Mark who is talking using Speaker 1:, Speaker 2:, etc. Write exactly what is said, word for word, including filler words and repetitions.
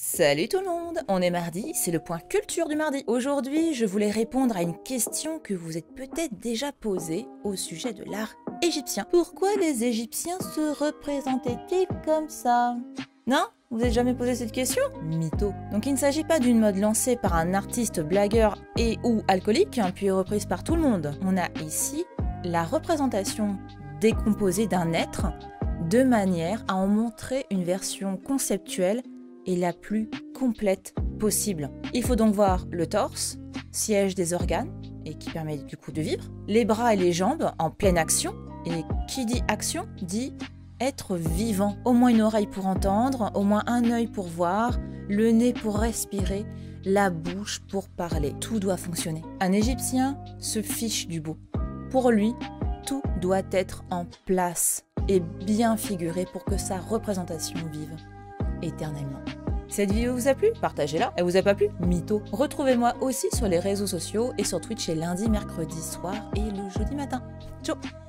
Speaker 1: Salut tout le monde, on est mardi, c'est le point culture du mardi. Aujourd'hui, je voulais répondre à une question que vous êtes peut-être déjà posée au sujet de l'art égyptien. Pourquoi les Égyptiens se représentaient-ils comme ça? Non? Vous n'avez jamais posé cette question? Mytho. Donc il ne s'agit pas d'une mode lancée par un artiste blagueur et ou alcoolique, hein, puis reprise par tout le monde. On a ici la représentation décomposée d'un être de manière à en montrer une version conceptuelle et la plus complète possible. Il faut donc voir le torse, siège des organes, et qui permet du coup de vivre, les bras et les jambes en pleine action, et qui dit action dit être vivant. Au moins une oreille pour entendre, au moins un œil pour voir, le nez pour respirer, la bouche pour parler. Tout doit fonctionner. Un Égyptien se fiche du beau. Pour lui, tout doit être en place et bien figuré pour que sa représentation vive éternellement. Cette vidéo vous a plu? Partagez-la. Elle vous a pas plu? Mytho. Retrouvez-moi aussi sur les réseaux sociaux et sur Twitch les lundis, mercredis soir et le jeudi matin. Ciao!